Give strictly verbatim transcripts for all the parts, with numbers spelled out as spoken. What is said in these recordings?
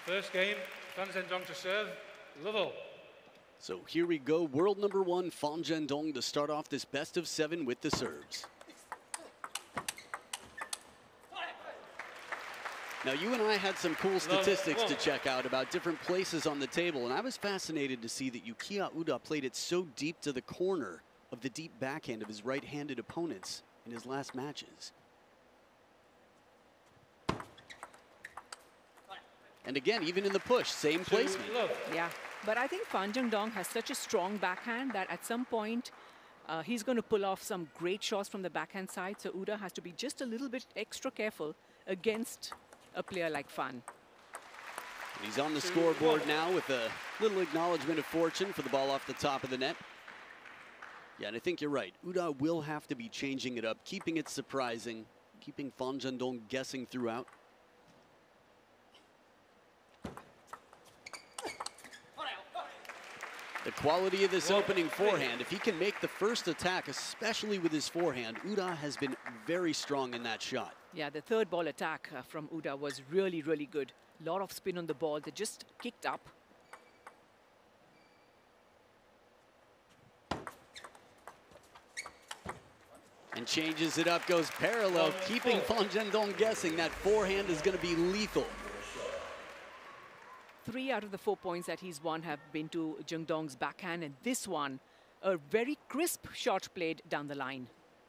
First game, Fan Zhendong to serve, Lovell. So here we go, world number one, Fan Zhendong, to start off this best of seven with the serves. Now, you and I had some cool statistics to check out about different places on the table, and I was fascinated to see that Yukiya Uda played it so deep to the corner of the deep backhand of his right-handed opponents in his last matches. And again, even in the push, same placement. Yeah, but I think Fan Zhendong has such a strong backhand that at some point, uh, he's going to pull off some great shots from the backhand side, so Uda has to be just a little bit extra careful against a player like Fan. He's on the scoreboard now with a little acknowledgement of fortune for the ball off the top of the net. Yeah, and I think you're right. Uda will have to be changing it up, keeping it surprising, keeping Fan Zhendong guessing throughout. The quality of this opening forehand, if he can make the first attack, especially with his forehand, Uda has been very strong in that shot. Yeah, the third ball attack uh, from Uda was really, really good. A lot of spin on the ball that just kicked up. And changes it up, goes parallel, keeping Fan Zhendong guessing. That forehand is going to be lethal. Three out of the four points that he's won have been to Zhendong's backhand, and this one, a very crisp shot played down the line.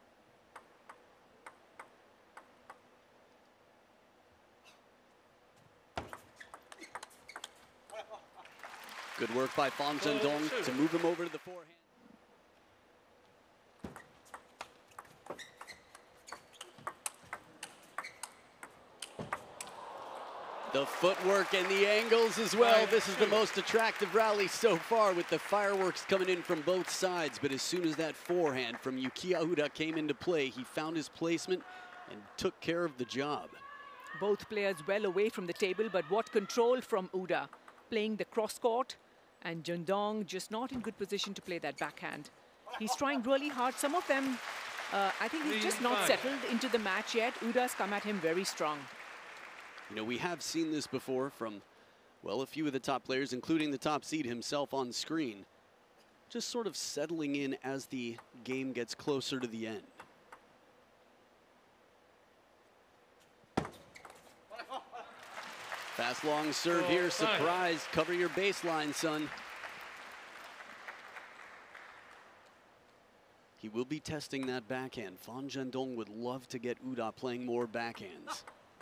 Good work by Fan Zhendong to move him over to the forehand. The footwork and the angles as well. This is the most attractive rally so far, with the fireworks coming in from both sides. But as soon as that forehand from Yukiya Uda came into play, he found his placement and took care of the job. Both players well away from the table, but what control from Uda, playing the cross court, and Zhendong just not in good position to play that backhand. He's trying really hard. Some of them, uh, I think he's just not settled into the match yet. Uda's come at him very strong. You know, we have seen this before from, well, a few of the top players, including the top seed himself on screen, just sort of settling in as the game gets closer to the end. Fast long serve here, surprise, cover your baseline, son. He will be testing that backhand. Fan Zhendong would love to get Uda playing more backhands.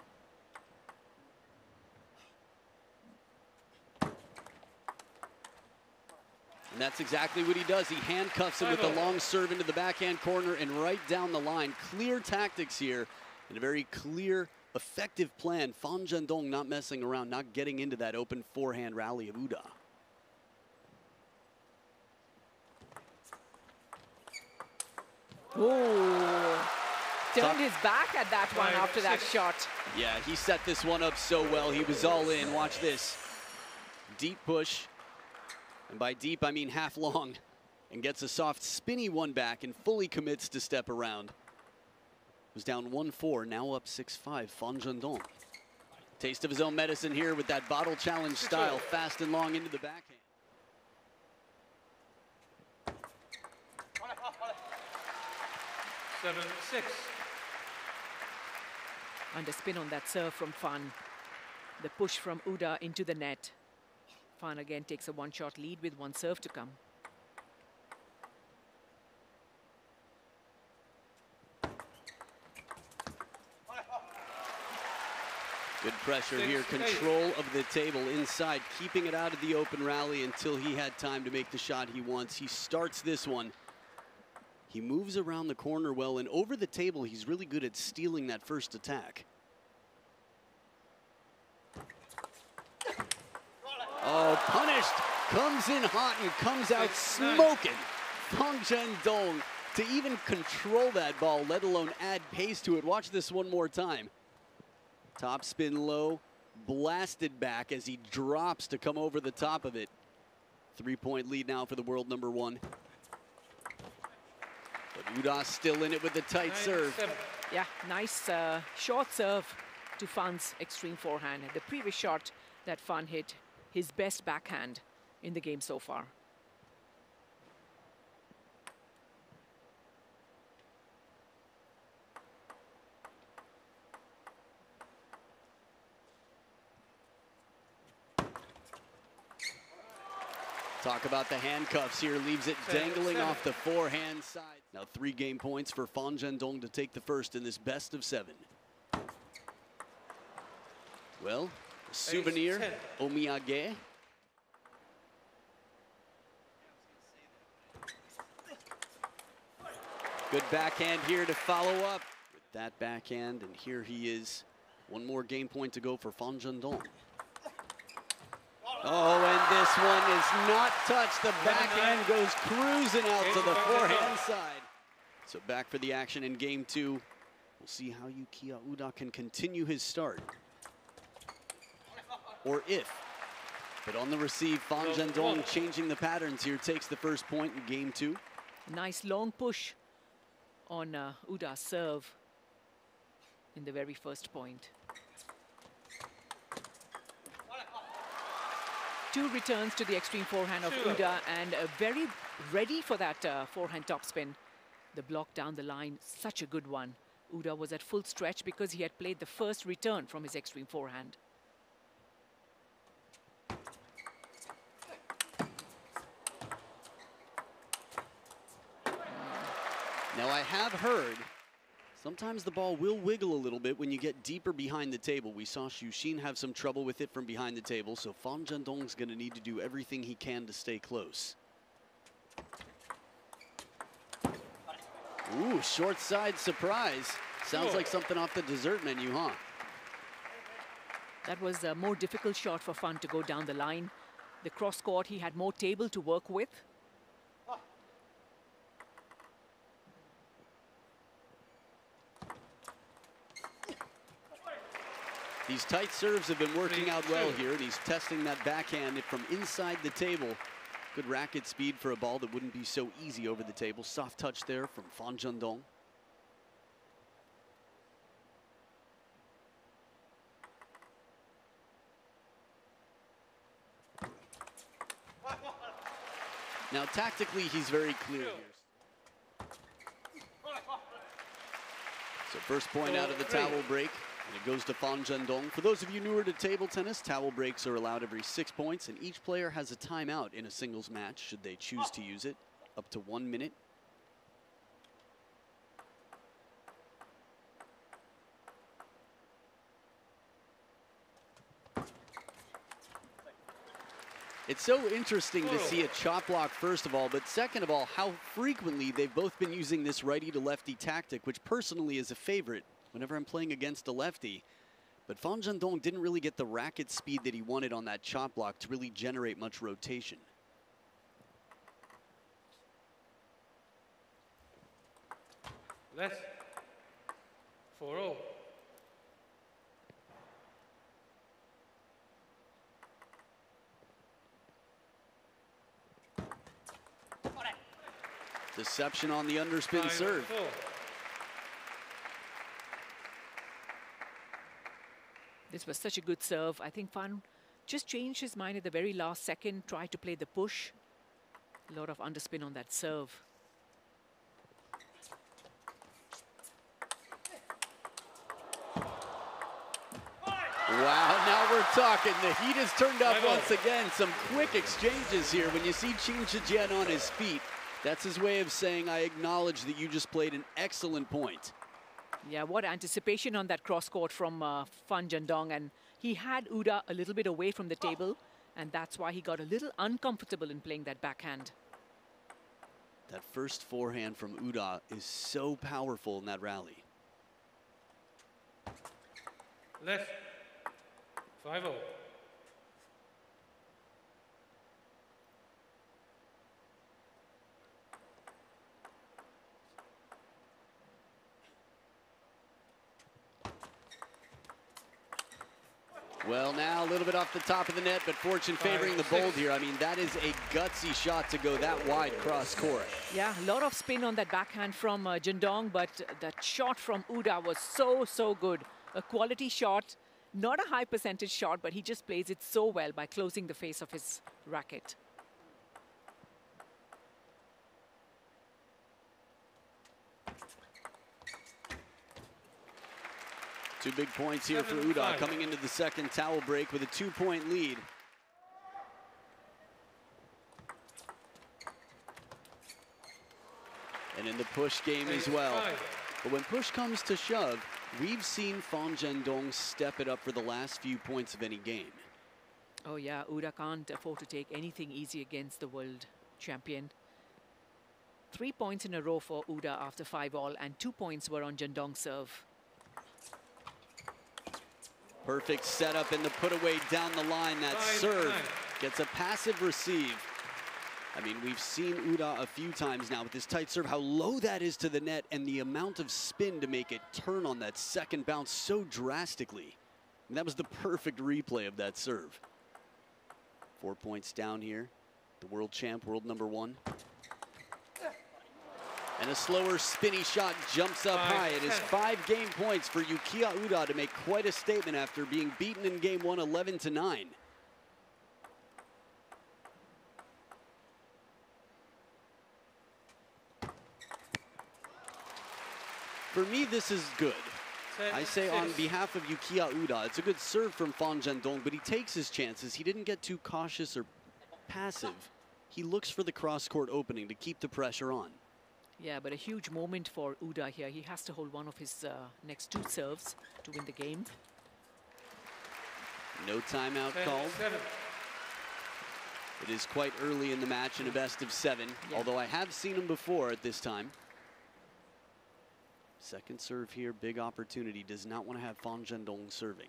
And that's exactly what he does. He handcuffs him with a long serve into the backhand corner and right down the line. Clear tactics here and a very clear, effective plan. Fan Zhendong not messing around, not getting into that open forehand rally of Uda. Oh, turned his back at that one after that shot. Yeah, he set this one up so well. He was all in. Watch this. Deep push. And by deep, I mean half long, and gets a soft, spinny one back and fully commits to step around. Was down one four, now up six five, Fan Zhendong. Taste of his own medicine here with that bottle challenge style, fast and long into the backhand. seven six. Under spin on that serve from Fan. The push from Uda into the net. Fan again takes a one-shot lead with one serve to come. Good pressure here, control of the table inside, keeping it out of the open rally until he had time to make the shot he wants. He starts this one. He moves around the corner well, and over the table, he's really good at stealing that first attack. Oh, punished, comes in hot and comes out smoking. Fan Zhendong to even control that ball, let alone add pace to it. Watch this one more time. Top spin low, blasted back as he drops to come over the top of it. Three-point lead now for the world number one. But Uda still in it with the tight Nine, serve. Seven. Yeah, nice uh, short serve to Fan's extreme forehand. The previous shot that Fan hit his best backhand in the game so far. Talk about the handcuffs here, leaves it dangling off the forehand side. Now three game points for Fan Zhendong to take the first in this best of seven. Well, a souvenir, omiyage. Good backhand here to follow up with that backhand, and here he is. One more game point to go for Fan Zhendong. Oh, and this one is not touched. The backhand goes cruising out to the forehand side. So back for the action in game two. We'll see how Yukiya Uda can continue his start. Or if. But on the receive, Fan Zhendong changing the patterns here, takes the first point in game two. Nice long push on uh, Uda's serve in the very first point. Two returns to the extreme forehand of Uda, and uh, very ready for that uh, forehand topspin. The block down the line, such a good one. Uda was at full stretch because he had played the first return from his extreme forehand. Now I have heard sometimes the ball will wiggle a little bit when you get deeper behind the table. We saw Xu Xin have some trouble with it from behind the table, so Fan Zhendong's going to need to do everything he can to stay close. Ooh, short side surprise. Sounds like something off the dessert menu, huh? That was a more difficult shot for Fan to go down the line. The cross court, he had more table to work with. These tight serves have been working out well here, and he's testing that backhand from inside the table. Good racket speed for a ball that wouldn't be so easy over the table. Soft touch there from Fan Zhendong. Now tactically, he's very clear here. So first point out of the towel break. And it goes to Fan Zhendong. For those of you newer to table tennis, towel breaks are allowed every six points, and each player has a timeout in a singles match, should they choose to use it, up to one minute. It's so interesting to see a chop block, first of all, but second of all, how frequently they've both been using this righty to lefty tactic, which personally is a favorite whenever I'm playing against a lefty. But Fan Zhendong didn't really get the racket speed that he wanted on that chop block to really generate much rotation. Left. four all. Deception on the underspin Five, serve. four. This was such a good serve. I think Fan just changed his mind at the very last second, tried to play the push. A lot of underspin on that serve. Wow, now we're talking. The heat has turned up once again. Some quick exchanges here. When you see Qin Shijian on his feet, that's his way of saying, I acknowledge that you just played an excellent point. Yeah, what anticipation on that cross court from uh, Fan Zhendong. And he had Uda a little bit away from the table, and that's why he got a little uncomfortable in playing that backhand. That first forehand from Uda is so powerful in that rally. Left. five all. Well, now a little bit off the top of the net, but fortune favoring the bold here. I mean, that is a gutsy shot to go that wide cross court. Yeah, a lot of spin on that backhand from uh, Zhendong, but that shot from Uda was so, so good. A quality shot, Not a high percentage shot, but he just plays it so well by closing the face of his racket. Two big points here for Uda coming into the second towel break with a two-point lead. And in the push game as well. But when push comes to shove, we've seen Fan Zhendong step it up for the last few points of any game. Oh yeah, Uda can't afford to take anything easy against the world champion. Three points in a row for Uda after five all, and two points were on Zhendong's serve. Perfect setup in the put away down the line. That serve gets a passive receive. I mean, we've seen Uda a few times now with this tight serve, how low that is to the net and the amount of spin to make it turn on that second bounce so drastically. And that was the perfect replay of that serve. Four points down here. The world champ, world number one. And a slower spinny shot jumps up high. It is five game points for Yukiya Uda to make quite a statement after being beaten in game one, eleven to nine. For me, this is good. I say on behalf of Yukiya Uda, it's a good serve from Fan Zhendong, but he takes his chances. He didn't get too cautious or passive. He looks for the cross-court opening to keep the pressure on. Yeah, but a huge moment for Uda here. He has to hold one of his uh, next two serves to win the game. No timeout ten, called. Seven. It is quite early in the match in a best of seven, yeah. Although I have seen him before at this time. Second serve here, big opportunity. Does not want to have Fan Zhendong serving.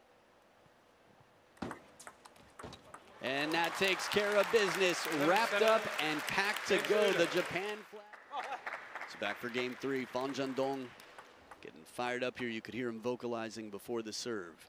And that takes care of business. Wrapped up and packed to go. The Japan flag. So back for game three. Fan Zhendong getting fired up here. You could hear him vocalizing before the serve.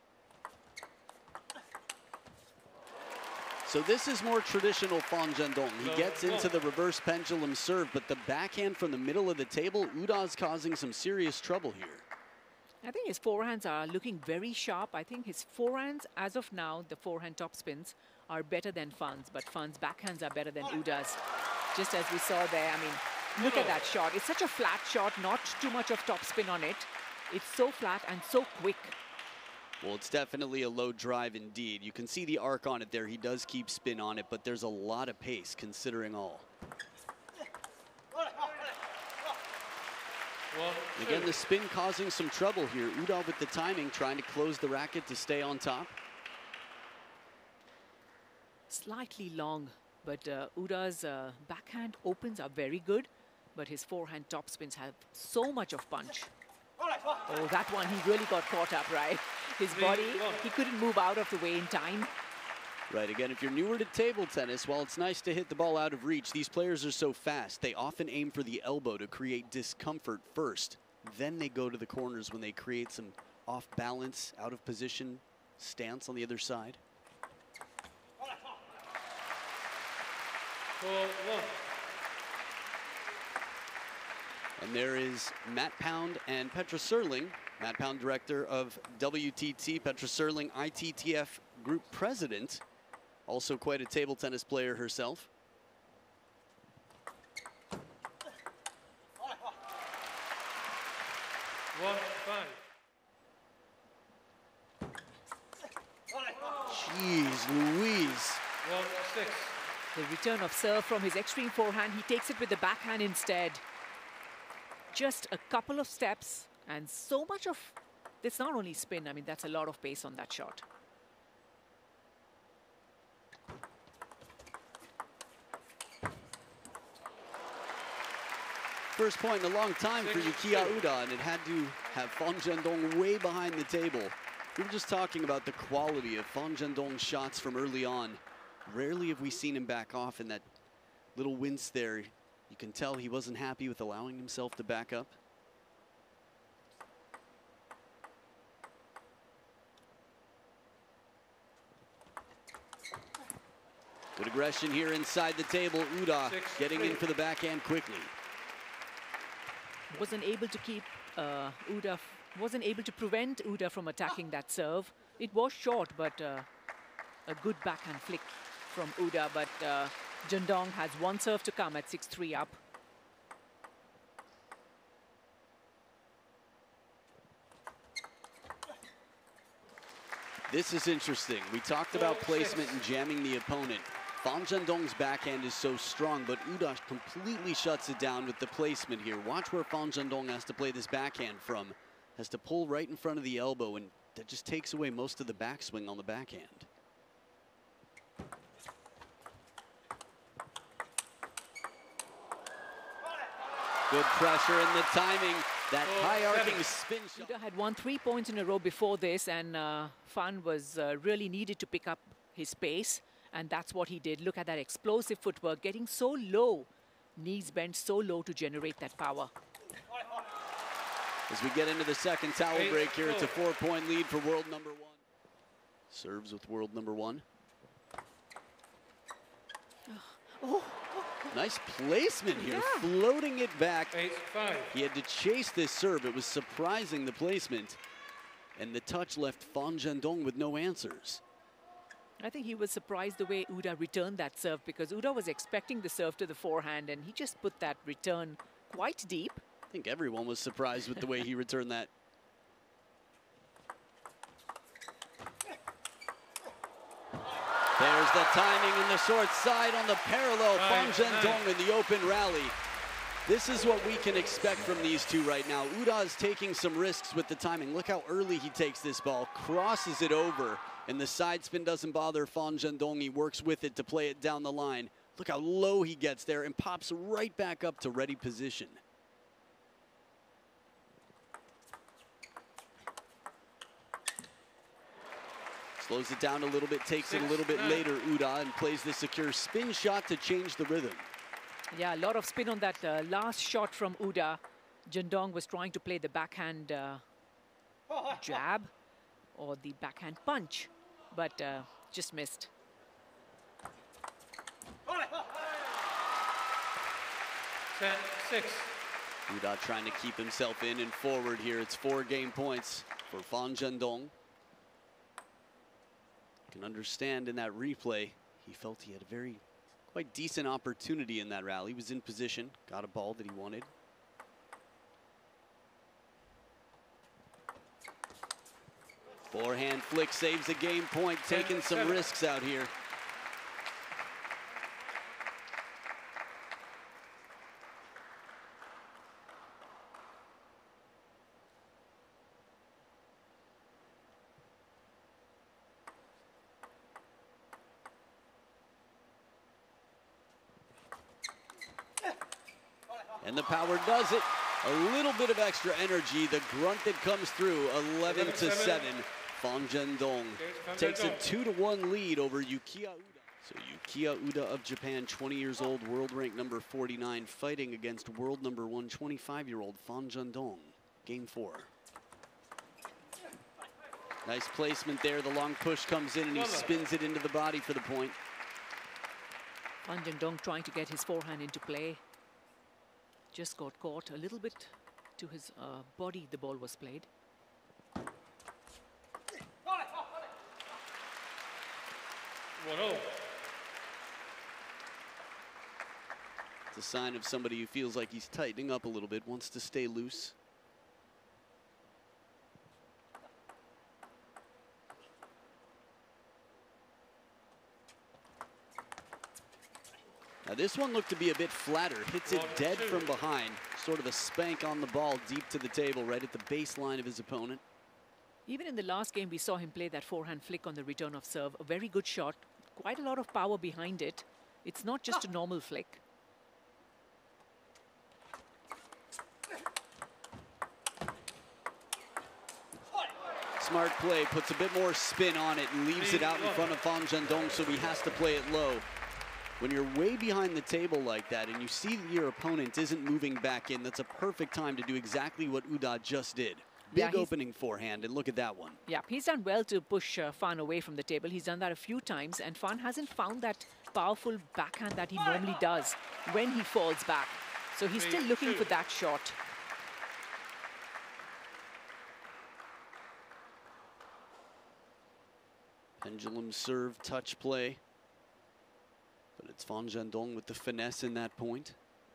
So this is more traditional Fan Zhendong. He gets into the reverse pendulum serve, but the backhand from the middle of the table, Uda's causing some serious trouble here. I think his forehands are looking very sharp. I think his forehands, as of now, the forehand top spins are better than Fan's, but Fan's backhands are better than Uda's. Just as we saw there, I mean, look at that shot. It's such a flat shot, not too much of top spin on it. It's so flat and so quick. Well, it's definitely a low drive indeed. You can see the arc on it there. He does keep spin on it, but there's a lot of pace considering all. Again, the spin causing some trouble here. Uda with the timing, trying to close the racket to stay on top. Slightly long, but uh, Uda's uh, backhand opens are very good, but his forehand top spins have so much of punch. Oh, that one, he really got caught up, right? His body, he couldn't move out of the way in time. Right, again, if you're newer to table tennis, while it's nice to hit the ball out of reach, these players are so fast. They often aim for the elbow to create discomfort first. Then they go to the corners when they create some off balance, out of position stance on the other side. Four, one. And there is Matt Pound and Petra Serling. Matt Pound, director of W T T, Petra Serling, I T T F group president. Also quite a table tennis player herself. One, five. Jeez Louise. One, six. The return of serve from his extreme forehand, he takes it with the backhand instead. Just a couple of steps and so much of, it's not only spin, I mean, that's a lot of pace on that shot. First point in a long time for Yukiya Uda, and it had to have Fan Zhendong way behind the table. We were just talking about the quality of Fan Zhendong's shots from early on. Rarely have we seen him back off in that little wince there. You can tell he wasn't happy with allowing himself to back up. Good aggression here inside the table. Uda Six, getting three. in for the backhand quickly. Wasn't able to keep uh, Uda wasn't able to prevent Uda from attacking that serve. It was short, but uh, a good backhand flick from Uda. But uh, Jundong has one serve to come at six three up. This is interesting. We talked about placement and jamming the opponent. Fan Zhendong's backhand is so strong, but Uda completely shuts it down with the placement here. Watch where Fan Zhendong has to play this backhand from. Has to pull right in front of the elbow, and that just takes away most of the backswing on the backhand. Good pressure and the timing. That high arcing spin shot. Uda had won three points in a row before this, and uh, Fan was uh, really needed to pick up his pace, and that's what he did. Look at that explosive footwork, getting so low. Knees bent so low to generate that power. As we get into the second towel break here, it's a four-point lead for world number one. Serves with world number one. Oh. Nice placement here, Yeah. floating it back. Eight, five. He had to chase this serve. It was surprising, the placement. And the touch left Fan Zhendong with no answers. I think he was surprised the way Uda returned that serve, because Uda was expecting the serve to the forehand, and he just put that return quite deep. I think everyone was surprised with the way he returned that. There's the timing in the short side on the parallel. Fan Zhendong in the open rally. This is what we can expect from these two right now. Uda is taking some risks with the timing. Look how early he takes this ball, crosses it over, and the side spin doesn't bother Fan Zhendong. He works with it to play it down the line. Look how low he gets there and pops right back up to ready position. Slows it down a little bit, takes it a little bit later, Uda, and plays the secure spin shot to change the rhythm. Yeah, a lot of spin on that uh, last shot from Uda. Jundong was trying to play the backhand uh, jab or the backhand punch, but uh, just missed. Ten, six. Uda trying to keep himself in and forward here. It's four game points for Fan Zhendong. Can understand in that replay, he felt he had a very quite decent opportunity in that rally. He was in position, got a ball that he wanted. Forehand flick saves a game point, taking some risks out here. And the power does it. A little bit of extra energy. The grunt that comes through, eleven to seven. Fan Zhendong takes a two to one lead over Yukiya Uda. So Yukiya Uda of Japan, twenty years old, world rank number forty-nine, fighting against world number one, twenty-five-year-old Fan Zhendong. Game four. Nice placement there. The long push comes in and he spins it into the body for the point. Fan Zhendong trying to get his forehand into play. Just got caught a little bit to his uh, body, the ball was played. One oh. It's a sign of somebody who feels like he's tightening up a little bit, wants to stay loose. Now this one looked to be a bit flatter, hits it dead from behind. Sort of a spank on the ball deep to the table, right at the baseline of his opponent. Even in the last game, we saw him play that forehand flick on the return of serve. A very good shot, quite a lot of power behind it. It's not just a normal flick. Smart play, puts a bit more spin on it and leaves it out in front of Fan Zhendong, so he has to play it low. When you're way behind the table like that and you see that your opponent isn't moving back in, that's a perfect time to do exactly what Uda just did. Big Yeah, opening forehand, and look at that one. Yeah, he's done well to push uh, Fan away from the table. He's done that a few times, and Fan hasn't found that powerful backhand that he normally does when he falls back. So he's still looking for that shot. Pendulum serve, touch play. But it's Fan Zhendong with the finesse in that point.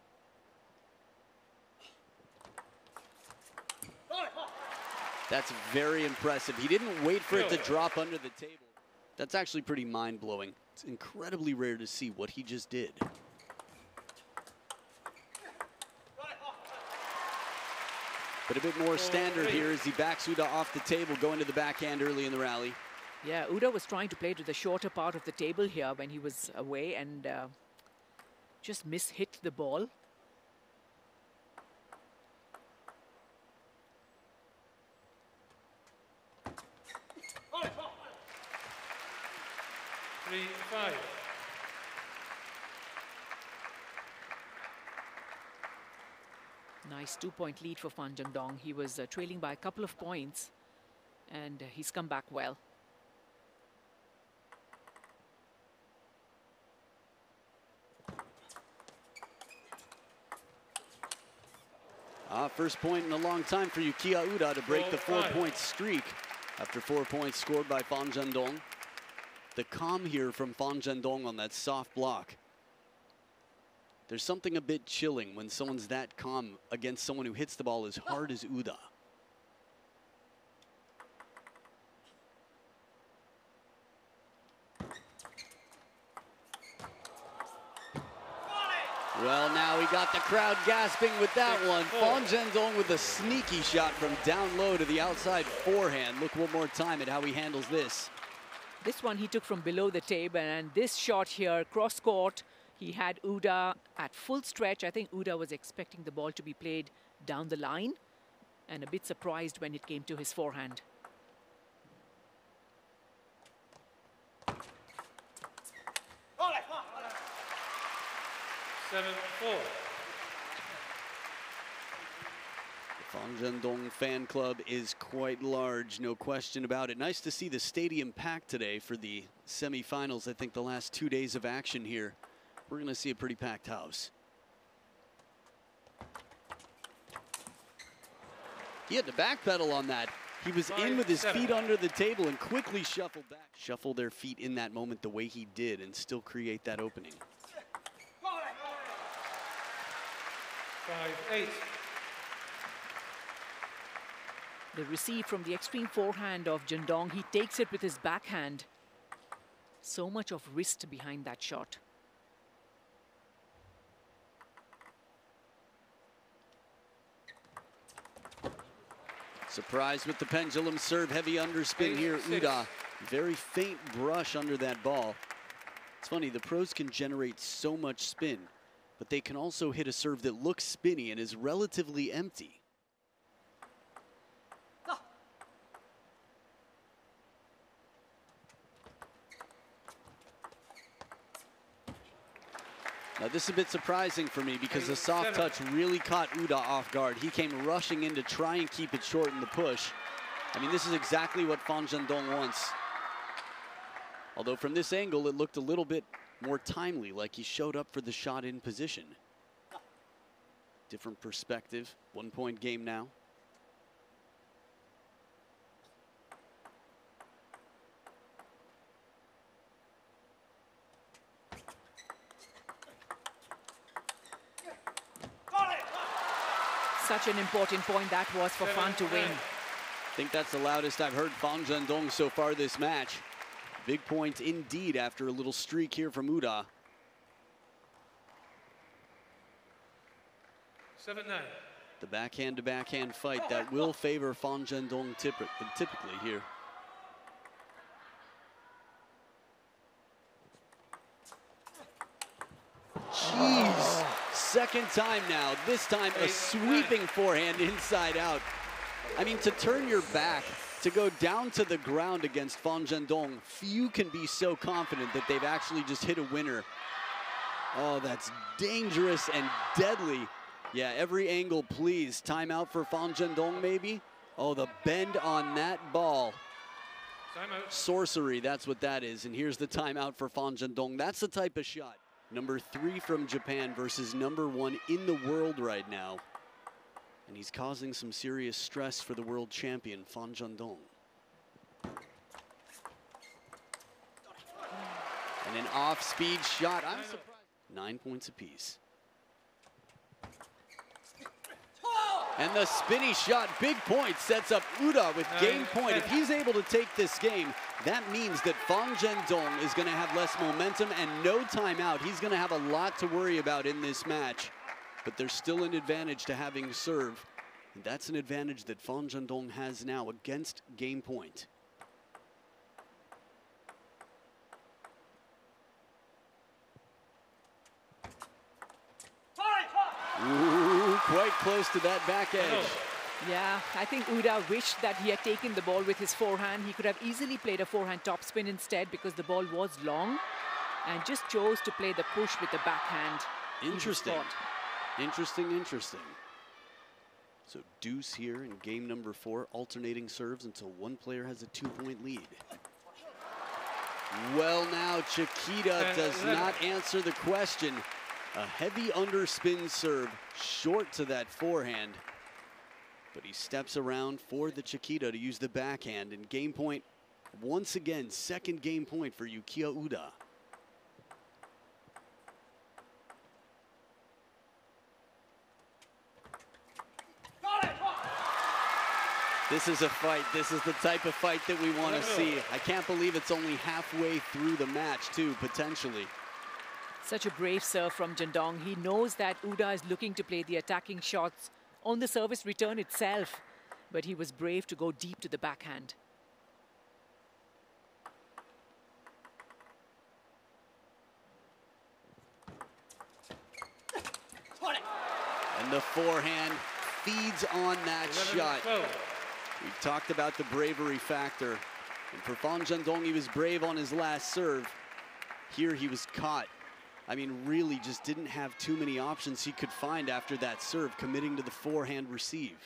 That's very impressive. He didn't wait for it to drop under the table. That's actually pretty mind-blowing. It's incredibly rare to see what he just did. But a bit more standard here as he backs Uda off the table, going to the backhand early in the rally. Yeah, Uda was trying to play to the shorter part of the table here when he was away and uh, just mishit the ball. Three, five. Nice two-point lead for Fan Zhendong. He was uh, trailing by a couple of points, and uh, he's come back well. Ah, first point in a long time for Yukiya Uda to break the four-point streak after four points scored by Fan Zhendong. The calm here from Fan Zhendong on that soft block. There's something a bit chilling when someone's that calm against someone who hits the ball as hard as Uda. Well, now he got the crowd gasping with that one. Fan Zhendong with a sneaky shot from down low to the outside forehand. Look one more time at how he handles this. This one he took from below the table, and this shot here, cross court, he had Uda at full stretch. I think Uda was expecting the ball to be played down the line and a bit surprised when it came to his forehand. Seven, four. The Fan Zhendong fan club is quite large, no question about it. Nice to see the stadium packed today for the semifinals. I think the last two days of action here, we're going to see a pretty packed house. He had to backpedal on that. He was Five, in with his seven. feet under the table and quickly shuffled back. Shuffle their feet in that moment the way he did and still create that opening. Five, eight. The receive from the extreme forehand of Zhendong, he takes it with his backhand. So much of wrist behind that shot. Surprised with the pendulum serve, heavy underspin Eight, here, six. Uda. Very faint brush under that ball. It's funny, the pros can generate so much spin, but they can also hit a serve that looks spinny and is relatively empty. Now this is a bit surprising for me because the soft touch really caught Uda off guard. He came rushing in to try and keep it short in the push. I mean, this is exactly what Fan Zhendong wants. Although from this angle, it looked a little bit more timely, like he showed up for the shot in position. Different perspective, one point game now. Such an important point that was for Fan to win. I think that's the loudest I've heard Fan Zhendong so far this match. Big point indeed after a little streak here from Uda. Seven, nine. The backhand to backhand fight that will favor Fan Zhendong typ- typically here. Jeez, second time now, this time a sweeping forehand inside out. I mean, to turn your back, to go down to the ground against Fan Zhendong, few can be so confident that they've actually just hit a winner. Oh, that's dangerous and deadly. Yeah, every angle, please. Timeout for Fan Zhendong, maybe? Oh, the bend on that ball. Timeout. Sorcery, that's what that is. And here's the timeout for Fan Zhendong. That's the type of shot. Number three from Japan versus number one in the world right now. And he's causing some serious stress for the world champion, Fan Zhendong. And an off-speed shot. I'm surprised. Nine points apiece. And the spinny shot, big point, sets up Uda with game point. If he's able to take this game, that means that Fang Zhendong is going to have less momentum and no timeout. He's going to have a lot to worry about in this match. But there's still an advantage to having serve. And that's an advantage that Fang Zhendong has now against game point. Ooh, quite close to that back edge. Yeah, I think Uda wished that he had taken the ball with his forehand. He could have easily played a forehand topspin instead because the ball was long and just chose to play the push with the backhand. Interesting. Interesting, interesting. So deuce here in game number four, alternating serves until one player has a two-point lead. Well, now Chiquita does not answer the question. A heavy underspin serve, short to that forehand. But he steps around for the Chiquita to use the backhand. And game point, once again, second game point for Yukiya Uda. This is a fight. This is the type of fight that we want to see. I can't believe it's only halfway through the match, too, potentially. Such a brave serve from Zhendong. He knows that Uda is looking to play the attacking shots on the service return itself, but he was brave to go deep to the backhand. And the forehand feeds on that shot. We talked about the bravery factor. And for Fang Zhendong, he was brave on his last serve. Here he was caught. I mean, really just didn't have too many options he could find after that serve, committing to the forehand receive.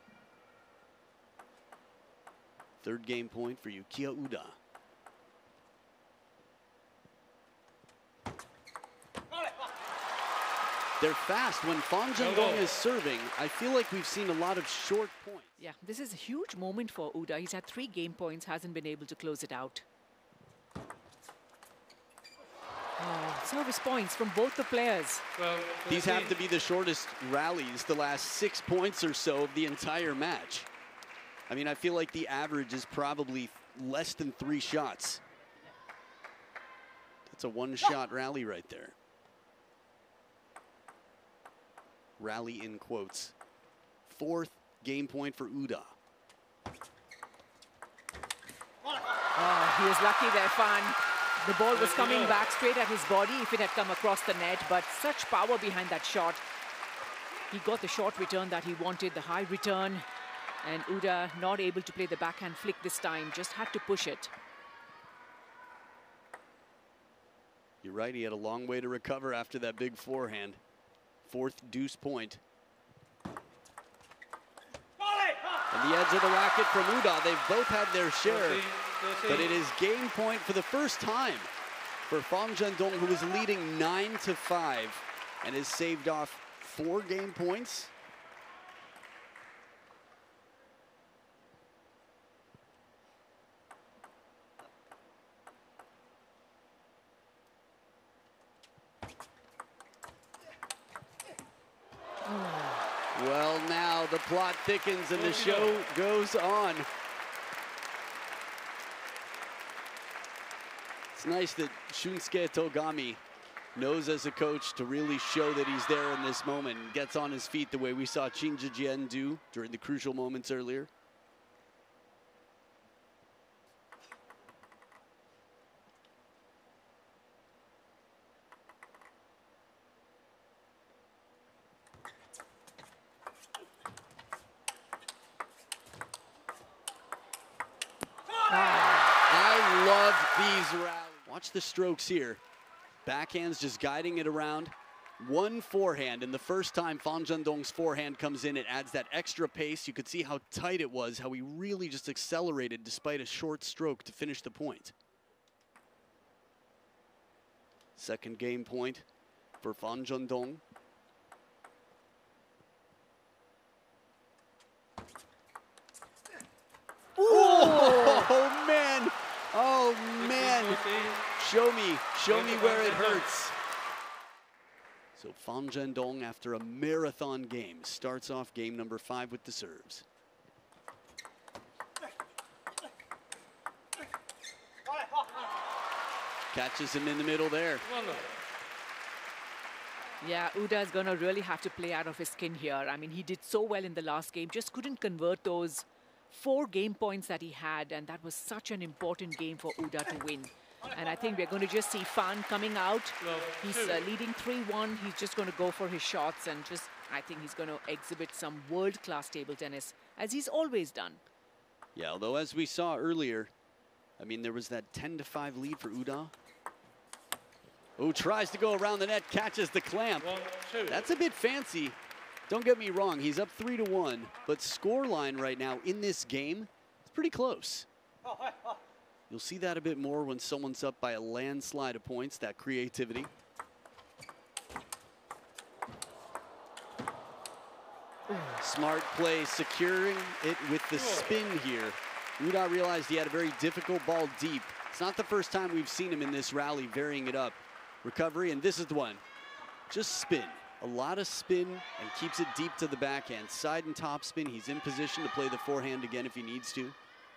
Third game point for Yukiya Uda. They're fast. When Fang Zhendong is serving, I feel like we've seen a lot of short points. Yeah, this is a huge moment for Uda. He's had three game points, hasn't been able to close it out. Oh, service points from both the players. Well, these have to be the shortest rallies, the last six points or so of the entire match. I mean, I feel like the average is probably less than three shots. That's a one-shot rally right there. Rally in quotes. Fourth game point for Uda. Oh, he was lucky there, Fan. The ball was coming back straight at his body if it had come across the net, but such power behind that shot. He got the short return that he wanted, the high return, and Uda not able to play the backhand flick this time, just had to push it. You're right, he had a long way to recover after that big forehand. Fourth deuce point. And the edge of the racket from Uda. They've both had their share, but it is game point for the first time for Fang Zhendong, who is leading nine to five and has saved off four game points. Well, now the plot thickens and the show goes on. It's nice that Shunsuke Togami knows as a coach to really show that he's there in this moment and gets on his feet the way we saw Qin Zhijian do during the crucial moments earlier. Watch the strokes here. Backhand's just guiding it around. One forehand, and the first time Fang Zhendong's forehand comes in, it adds that extra pace. You could see how tight it was, how he really just accelerated despite a short stroke to finish the point. Second game point for Fang Zhendong. Oh, man. Oh, man. Show me, show me where it hurts. So Fan Zhendong, after a marathon game, starts off game number five with the serves. Catches him in the middle there. Yeah, Uda is going to really have to play out of his skin here. I mean, he did so well in the last game, just couldn't convert those four game points that he had, and that was such an important game for Uda to win. And I think we're going to just see Fan coming out. He's uh, leading three one. He's just going to go for his shots and just, I think he's going to exhibit some world-class table tennis, as he's always done. Yeah, although as we saw earlier, I mean, there was that ten to five lead for Uda. Oh, tries to go around the net, catches the clamp. One, two. That's a bit fancy. Don't get me wrong, he's up three to one, but score line right now in this game is pretty close. You'll see that a bit more when someone's up by a landslide of points, that creativity. Smart play, securing it with the spin here. Uda realized he had a very difficult ball deep. It's not the first time we've seen him in this rally varying it up. Recovery, and this is the one. Just spin. A lot of spin and keeps it deep to the backhand. Side and top spin. He's in position to play the forehand again if he needs to.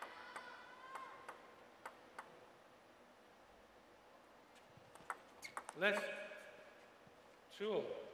Left. Two.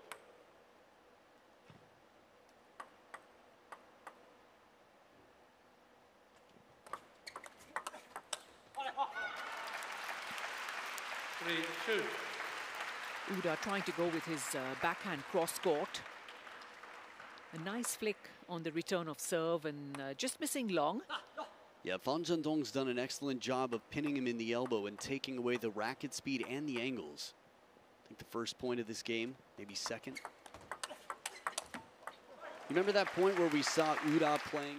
Three, two. Uda trying to go with his uh, backhand cross court. A nice flick on the return of serve and uh, just missing long. Yeah, Fan Zhendong's done an excellent job of pinning him in the elbow and taking away the racket speed and the angles. I think the first point of this game, maybe second. You remember that point where we saw Uda playing?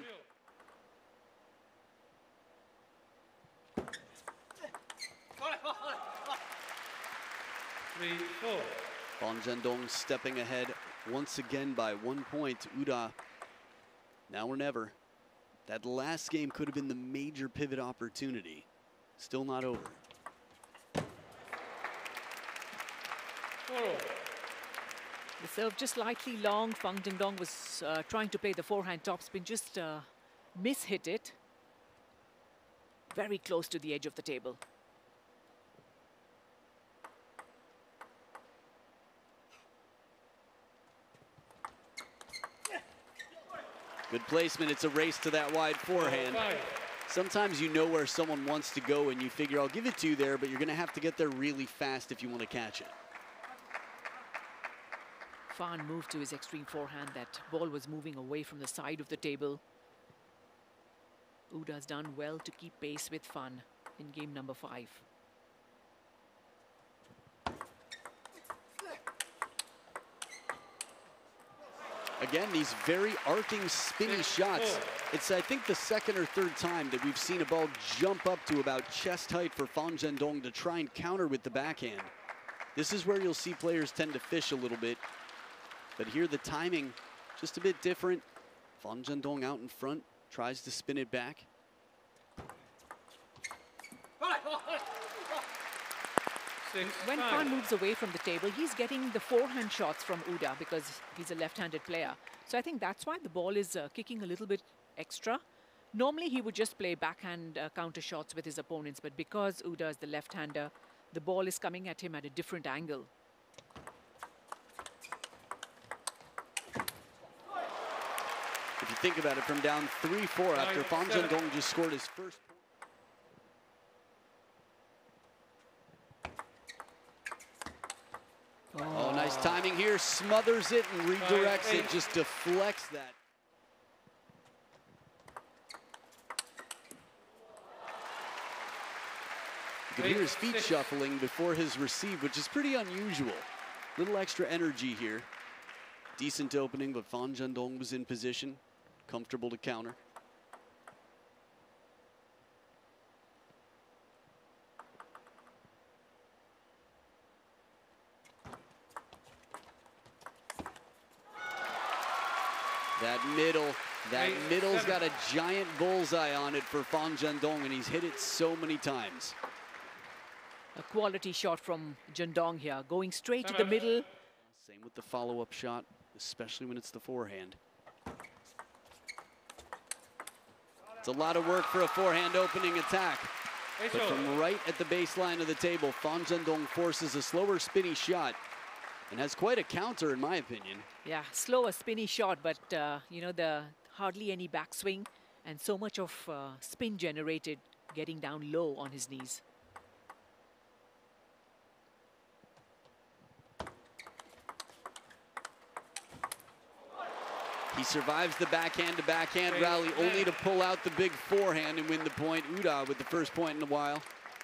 Three, four. Fan Zhendong stepping ahead once again by one point. Uda, now or never. That last game could have been the major pivot opportunity. Still not over. Four. The serve just slightly long. Fan Zhendong was uh, trying to play the forehand topspin, just uh, mishit it. Very close to the edge of the table. Good placement. It's a race to that wide forehand. Five. Sometimes you know where someone wants to go and you figure, I'll give it to you there, but you're going to have to get there really fast if you want to catch it. Fan moved to his extreme forehand. That ball was moving away from the side of the table. Uda's done well to keep pace with Fan in game number five. Again, these very arcing, spinny shots. It's, I think, the second or third time that we've seen a ball jump up to about chest height for Fan Zhendong to try and counter with the backhand. This is where you'll see players tend to fish a little bit. But here, the timing just a bit different. Fan Zhendong out in front, tries to spin it back. Six, When five. Fan moves away from the table, he's getting the forehand shots from Uda because he's a left-handed player. So I think that's why the ball is uh, kicking a little bit extra. Normally, he would just play backhand uh, counter shots with his opponents, but because Uda is the left-hander, the ball is coming at him at a different angle. If you think about it, from down three four after Fan seven. Zhendong just scored his first. Oh, nice timing here. Smothers it and redirects Five, it, eight. just deflects that. You can hear his feet Six. shuffling before his receive, which is pretty unusual. Little extra energy here. Decent opening, but Fan Zhendong was in position, comfortable to counter. That middle, that Eight, middle's seven. got a giant bullseye on it for Fan Zhendong, and he's hit it so many times. A quality shot from Jundong here, going straight to the Time out. middle. Same with the follow-up shot, especially when it's the forehand. It's a lot of work for a forehand opening attack. Eight But all. from right at the baseline of the table, Fan Zhendong forces a slower spinny shot and has quite a counter, in my opinion. Yeah, slow, a spinny shot, but uh, you know, the hardly any backswing and so much of uh, spin generated getting down low on his knees. He survives the backhand-to-backhand Great. rally, only to pull out the big forehand and win the point. Uda with the first point in a while.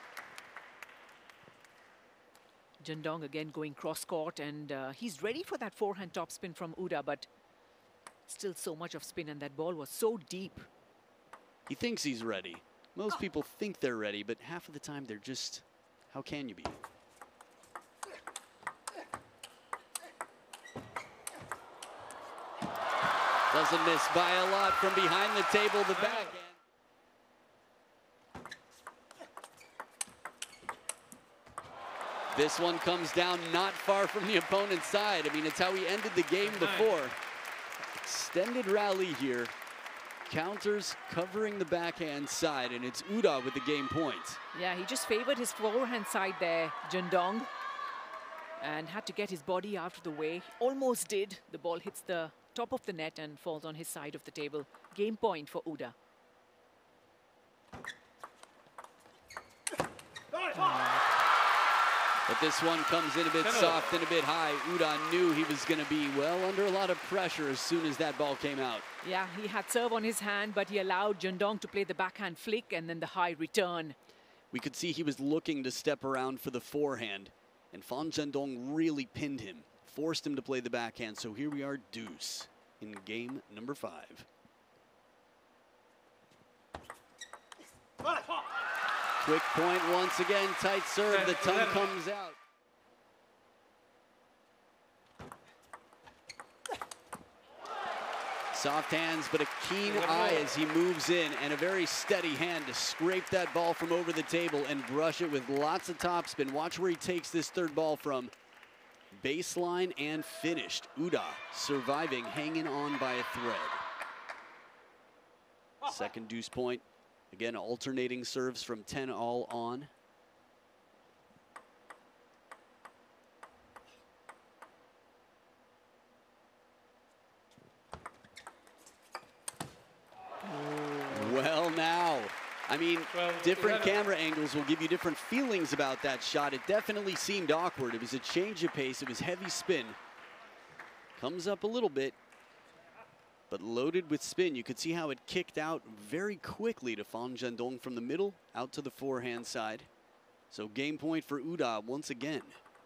Jundong again going cross-court, and uh, he's ready for that forehand topspin from Uda, but still so much of spin, and that ball was so deep. He thinks he's ready. Most people think they're ready, but half of the time they're just, how can you be? Doesn't miss by a lot from behind the table, the backhand. This one comes down not far from the opponent's side. I mean, it's how he ended the game before. Extended rally here. Counters covering the backhand side, and it's Uda with the game point. Yeah, he just favored his forehand side there, Jundong, and had to get his body out of the way. Almost did. The ball hits the top of the net and falls on his side of the table. Game point for Uda. But this one comes in a bit soft and a bit high. Uda knew he was going to be, well, under a lot of pressure as soon as that ball came out. Yeah, he had serve on his hand, but he allowed Jundong to play the backhand flick and then the high return. We could see he was looking to step around for the forehand, and Fan Zhendong really pinned him, forced him to play the backhand. So here we are, deuce, in game number five. Quick point once again, tight serve, the tongue comes out. Soft hands, but a keen eye as he moves in, and a very steady hand to scrape that ball from over the table and brush it with lots of topspin. Watch where he takes this third ball from. Baseline and finished. Uda surviving, hanging on by a thread. Second deuce point. Again, alternating serves from ten all on. Well now, I mean, different camera angles will give you different feelings about that shot. It definitely seemed awkward. It was a change of pace. It was heavy spin. Comes up a little bit, but loaded with spin. You could see how it kicked out very quickly to Fan Zhendong from the middle out to the forehand side. So game point for Uda once again.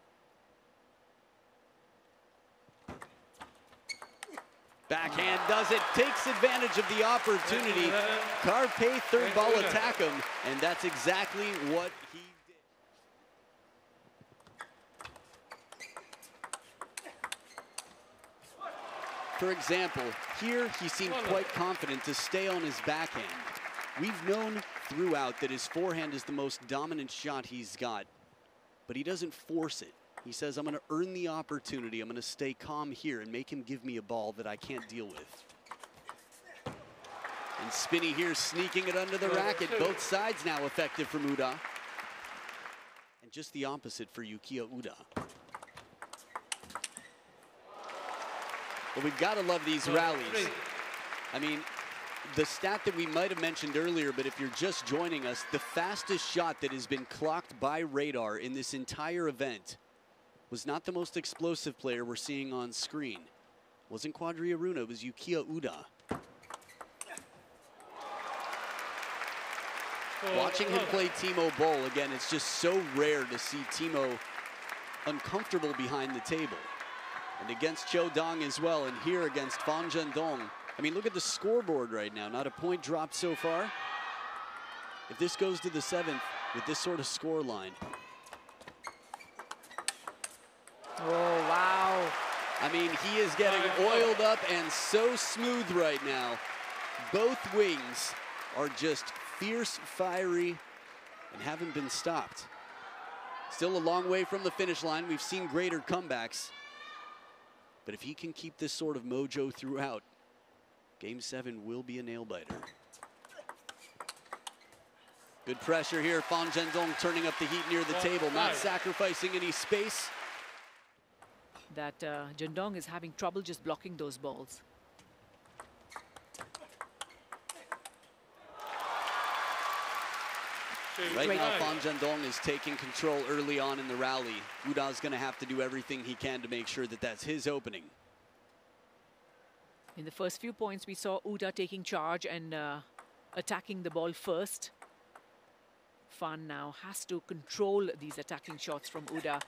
Backhand does it, takes advantage of the opportunity. Carpe third ball attack him, and that's exactly what he did. For example, here he seemed quite confident to stay on his backhand. We've known throughout that his forehand is the most dominant shot he's got, but he doesn't force it. He says, I'm going to earn the opportunity. I'm going to stay calm here and make him give me a ball that I can't deal with. And Spinny here sneaking it under the racket. Both sides now effective from Uda. And just the opposite for Yukiya Uda. Well, we've got to love these rallies. I mean, the stat that we might have mentioned earlier, but if you're just joining us, the fastest shot that has been clocked by radar in this entire event was not the most explosive player we're seeing on screen. It wasn't Quadri Aruna, it was Yukiya Uda. Watching him play Timo Boll, again, it's just so rare to see Timo uncomfortable behind the table. And against Cho Dong as well, and here against Fan Zhendong. I mean, look at the scoreboard right now. Not a point dropped so far. If this goes to the seventh with this sort of score line. Oh, wow. I mean, he is getting oiled up and so smooth right now. Both wings are just fierce, fiery, and haven't been stopped. Still a long way from the finish line. We've seen greater comebacks. But if he can keep this sort of mojo throughout, game seven will be a nail-biter. Good pressure here. Fan Zhendong turning up the heat near the table, not sacrificing any space. That uh, Zhendong is having trouble just blocking those balls. Right now, Fan Zhendong is taking control early on in the rally. Uda's going to have to do everything he can to make sure that that's his opening. In the first few points, we saw Uda taking charge and uh, attacking the ball first. Fan now has to control these attacking shots from Uda.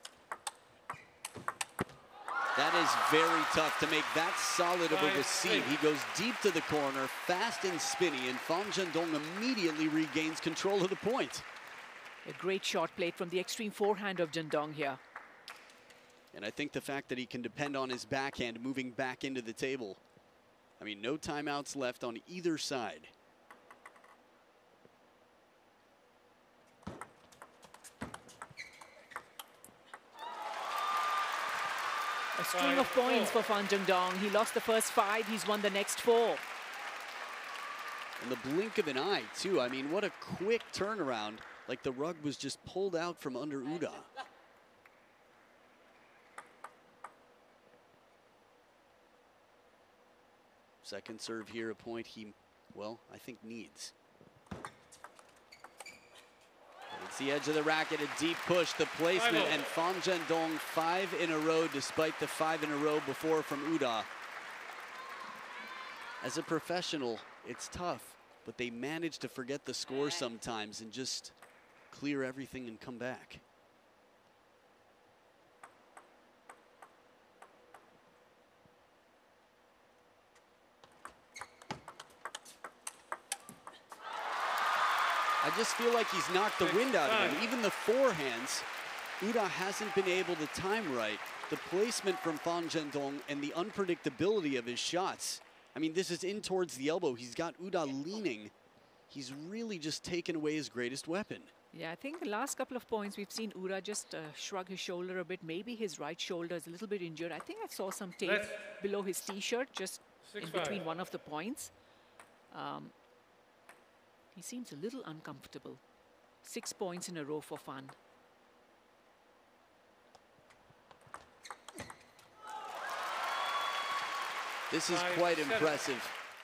That is very tough to make that solid of a receive. He goes deep to the corner, fast and spinny, and Fan Zhendong immediately regains control of the point. A great shot played from the extreme forehand of Zhendong here. And I think the fact that he can depend on his backhand moving back into the table. I mean, no timeouts left on either side. A string of points for Fan Zhendong. He lost the first five, he's won the next four. In the blink of an eye, too. I mean, what a quick turnaround. Like the rug was just pulled out from under Uda. Second serve here, a point he, well, I think needs. It's the edge of the racket, a deep push, the placement, and Fan Zhendong five in a row despite the five in a row before from Uda. As a professional, it's tough, but they manage to forget the score sometimes and just clear everything and come back. I just feel like he's knocked the wind out of him. Even the forehands, Uda hasn't been able to time right. The placement from Fan Zhendong and the unpredictability of his shots. I mean, this is in towards the elbow. He's got Uda leaning. He's really just taken away his greatest weapon. Yeah, I think the last couple of points we've seen Uda just uh, shrug his shoulder a bit. Maybe his right shoulder is a little bit injured. I think I saw some tape Let's below his t-shirt, just in between five. one of the points. Um, He seems a little uncomfortable. Six points in a row for Fan. This is quite impressive.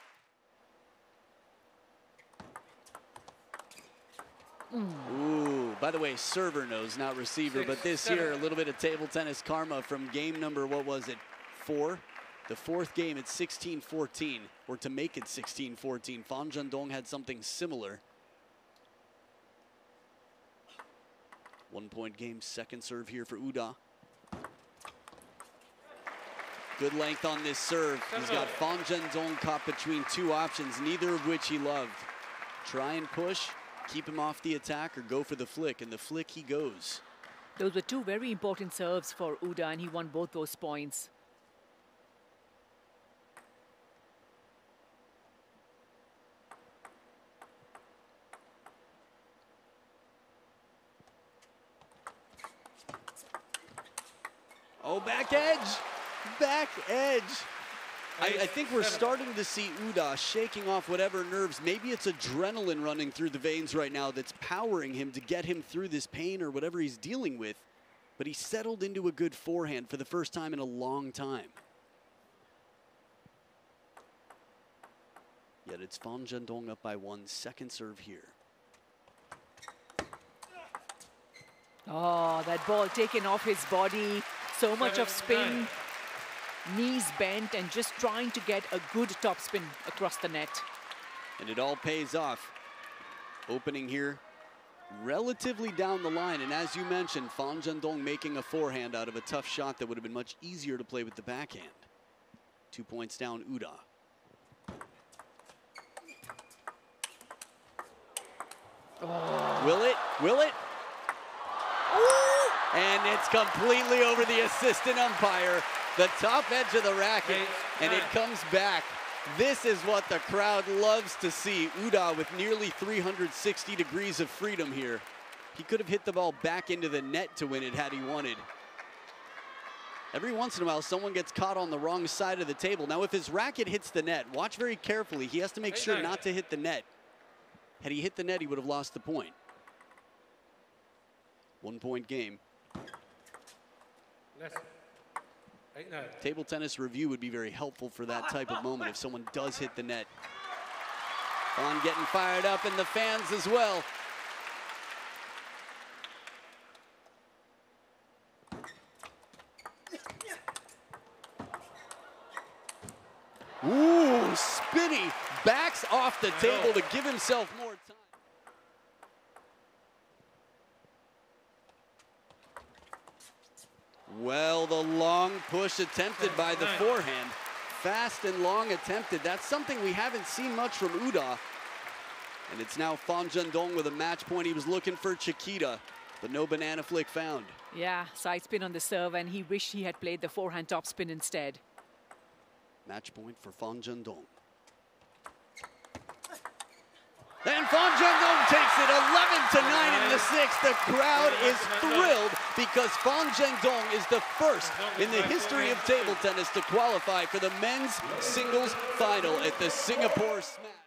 Mm. Ooh, by the way, server knows, not receiver, Six, but this seven. Here, a little bit of table tennis karma from game number, what was it, four? The fourth game at sixteen fourteen, or to make it sixteen fourteen. Fan Zhendong had something similar. One point game, second serve here for Uda. Good length on this serve. He's got Fan Zhendong caught between two options, neither of which he loved. Try and push, keep him off the attack, or go for the flick, and the flick he goes. Those were two very important serves for Uda, and he won both those points. Oh, back edge, back edge. I, I think we're starting to see Uda shaking off whatever nerves. Maybe it's adrenaline running through the veins right now that's powering him to get him through this pain or whatever he's dealing with. But he settled into a good forehand for the first time in a long time. Yet it's Fan Zhendong up by one, second serve here. Oh, that ball taken off his body. So much of spin, knees bent, and just trying to get a good topspin across the net. And it all pays off. Opening here, relatively down the line. And as you mentioned, Fan Zhendong making a forehand out of a tough shot that would have been much easier to play with the backhand. Two points down, Uda. Oh. Will it? Will it? And it's completely over the assistant umpire, the top edge of the racket, and it comes back. This is what the crowd loves to see. Uda with nearly three hundred sixty degrees of freedom here. He could have hit the ball back into the net to win it had he wanted. Every once in a while, someone gets caught on the wrong side of the table. Now, if his racket hits the net, watch very carefully. He has to make sure not to hit the net. Had he hit the net, he would have lost the point. One-point game. Less. Eight, nine. Table tennis review would be very helpful for that type of moment if someone does hit the net. Fon getting fired up, and the fans as well. Ooh, Spinney backs off the table to give himself more time. Well, the long push attempted by the forehand. Fast and long attempted. That's something we haven't seen much from Uda. And it's now Fon Zhendong with a match point. He was looking for Chiquita, but no banana flick found. Yeah, side spin on the serve, and he wished he had played the forehand topspin instead. Match point for Fon Zhendong. And Fon Zhendong takes it eleven to nine in the sixth. The crowd is thrilled because Fon Zhendong is the first in the history of table tennis to qualify for the men's singles final at the Singapore Smash.